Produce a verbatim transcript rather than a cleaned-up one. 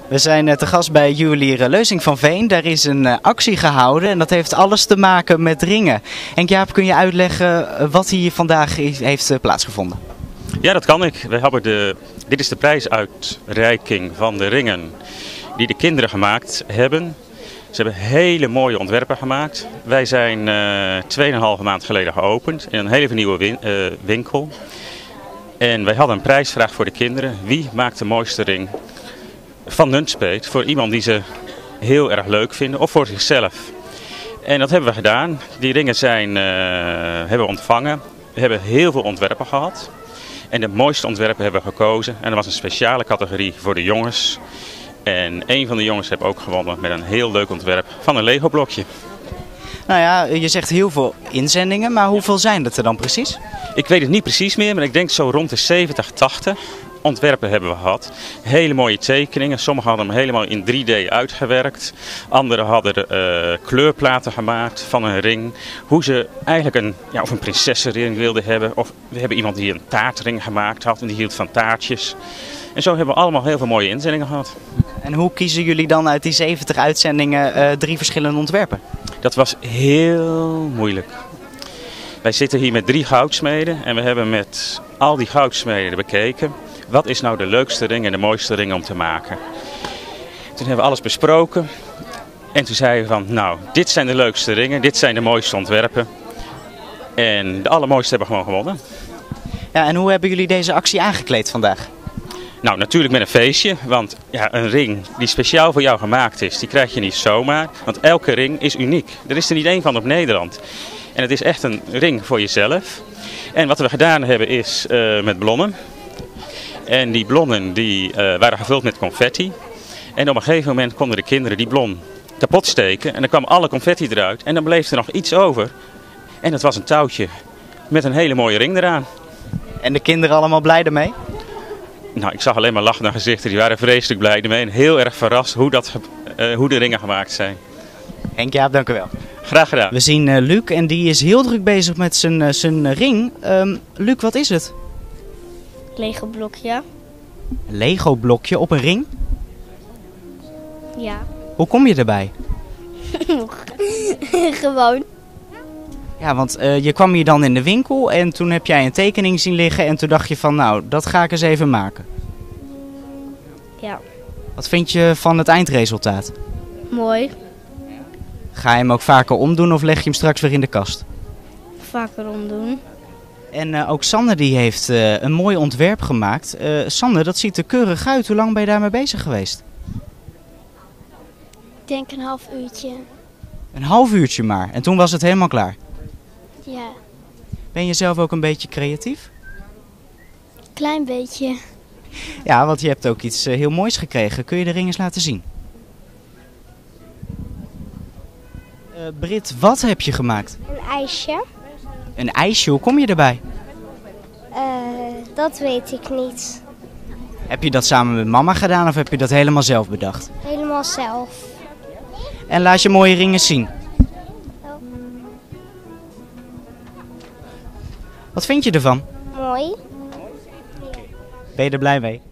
We zijn eh, te gast bij juwelier Leusink van Veen. Daar is een eh, actie gehouden en dat heeft alles te maken met ringen. Henk Jaap, kun je uitleggen eh, wat hier vandaag is- heeft eh, plaatsgevonden? Ja, dat kan ik. We hebben de, dit is de prijsuitreiking van de ringen die de kinderen gemaakt hebben. Ze hebben hele mooie ontwerpen gemaakt. Wij zijn uh, tweeënhalve maand geleden geopend in een hele nieuwe win, uh, winkel. En wij hadden een prijsvraag voor de kinderen. Wie maakt de mooiste ring van Nunspeet voor iemand die ze heel erg leuk vinden of voor zichzelf? En dat hebben we gedaan. Die ringen zijn, uh, hebben we ontvangen. We hebben heel veel ontwerpen gehad. En de mooiste ontwerpen hebben we gekozen. En er was een speciale categorie voor de jongens. En een van de jongens heeft ook gewonnen met een heel leuk ontwerp van een Lego blokje. Nou ja, je zegt heel veel inzendingen, maar hoeveel zijn het er dan precies? Ik weet het niet precies meer, maar ik denk zo rond de zeventig, tachtig ontwerpen hebben we gehad. Hele mooie tekeningen. Sommigen hadden hem helemaal in drie D uitgewerkt. Anderen hadden uh, kleurplaten gemaakt van een ring. Hoe ze eigenlijk een, ja, of een prinsessenring wilden hebben. Of we hebben iemand die een taartring gemaakt had en die hield van taartjes. En zo hebben we allemaal heel veel mooie inzendingen gehad. En hoe kiezen jullie dan uit die zeventig uitzendingen uh, drie verschillende ontwerpen? Dat was heel moeilijk. Wij zitten hier met drie goudsmeden en we hebben met al die goudsmeden bekeken. Wat is nou de leukste ring en de mooiste ring om te maken? Toen hebben we alles besproken. En toen zeiden we van, nou, dit zijn de leukste ringen, dit zijn de mooiste ontwerpen. En de allermooiste hebben gewoon gewonnen. Ja, en hoe hebben jullie deze actie aangekleed vandaag? Nou, natuurlijk met een feestje, want ja, een ring die speciaal voor jou gemaakt is, die krijg je niet zomaar. Want elke ring is uniek. Er is er niet één van op Nederland. En het is echt een ring voor jezelf. En wat we gedaan hebben is uh, met blonnen. En die blonnen die, uh, waren gevuld met confetti. En op een gegeven moment konden de kinderen die blon kapot steken. En dan kwam alle confetti eruit. En dan bleef er nog iets over. En dat was een touwtje met een hele mooie ring eraan. En de kinderen allemaal blij ermee? Nou, ik zag alleen maar lachende gezichten. Die waren vreselijk blij ermee. En heel erg verrast hoe, dat, uh, hoe de ringen gemaakt zijn. Henk Jaap, dank u wel. Graag gedaan. We zien uh, Luc en die is heel druk bezig met zijn, uh, zijn ring. Um, Luc, wat is het? Lego blokje. Een Lego blokje op een ring? Ja. Hoe kom je erbij? Gewoon. Ja, want uh, je kwam hier dan in de winkel en toen heb jij een tekening zien liggen en toen dacht je van nou, dat ga ik eens even maken. Ja. Wat vind je van het eindresultaat? Mooi. Ga je hem ook vaker omdoen of leg je hem straks weer in de kast? Vaker omdoen. En uh, ook Sanne die heeft uh, een mooi ontwerp gemaakt. Uh, Sanne, dat ziet er keurig uit. Hoe lang ben je daarmee bezig geweest? Ik denk een half uurtje. Een half uurtje maar. En toen was het helemaal klaar. Ja. Ben je zelf ook een beetje creatief? Klein beetje. Ja, want je hebt ook iets uh, heel moois gekregen. Kun je de ring eens laten zien? Uh, Brit, wat heb je gemaakt? Een ijsje? Een ijsje, hoe kom je erbij? Uh, dat weet ik niet. Heb je dat samen met mama gedaan of heb je dat helemaal zelf bedacht? Helemaal zelf. En laat je mooie ringen zien. Wat vind je ervan? Mooi. Ben je er blij mee?